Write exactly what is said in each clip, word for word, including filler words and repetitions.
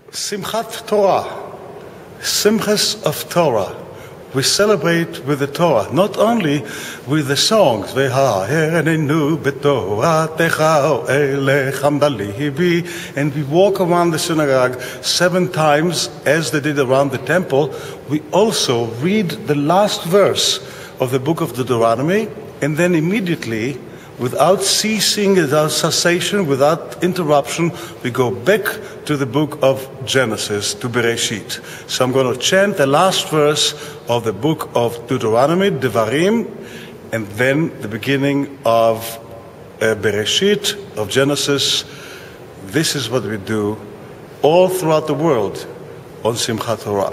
Simchat Torah, Simchas of Torah. We celebrate with the Torah, not only with the songs, and we walk around the synagogue seven times as they did around the temple. We also read the last verse of the book of Deuteronomy, and then immediately, without ceasing, without cessation, without interruption, we go back to the book of Genesis, to Bereshit. So I'm going to chant the last verse of the book of Deuteronomy, Devarim, and then the beginning of uh, Bereshit, of Genesis. This is what we do all throughout the world on Simchat Torah.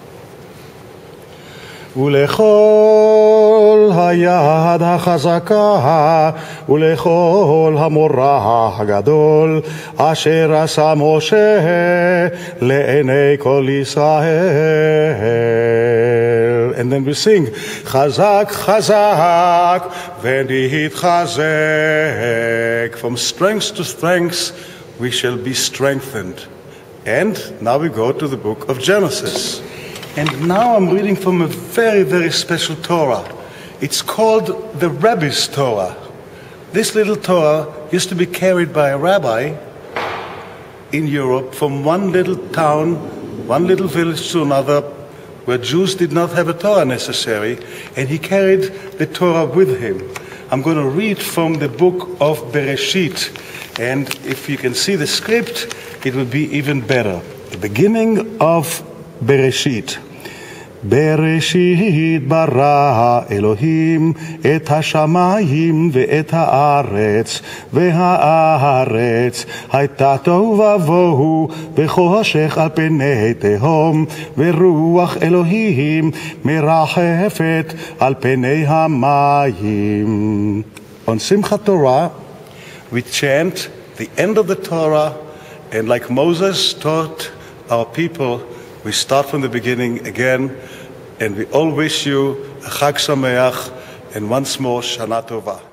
ולכל היד החזקה ולכל המורה הגדול אשר עשה משה לעיני כל ישראל. And then we sing חזק חזק ונתחזק. From strength to strength we shall be strengthened. And now we go to the book of Genesis. And now I'm reading from a very, very special Torah. It's called the Rabbi's Torah. This little Torah used to be carried by a rabbi in Europe from one little town, one little village to another, where Jews did not have a Torah necessary, and he carried the Torah with him. I'm going to read from the book of Bereshit, and if you can see the script, it will be even better. The beginning of Bereshit. בראשית ברא אלוהים את השמיים ואת הארץ, והארץ הייתה תוהו ובוהו וחושך על פני תהום, ורוח אלוהים מרחפת על פני המים. On Simchat Torah, we chant the end of the Torah, and like Moses taught our people, we start from the beginning again, and we all wish you a Chag Sameach, and once more, Shana Tova.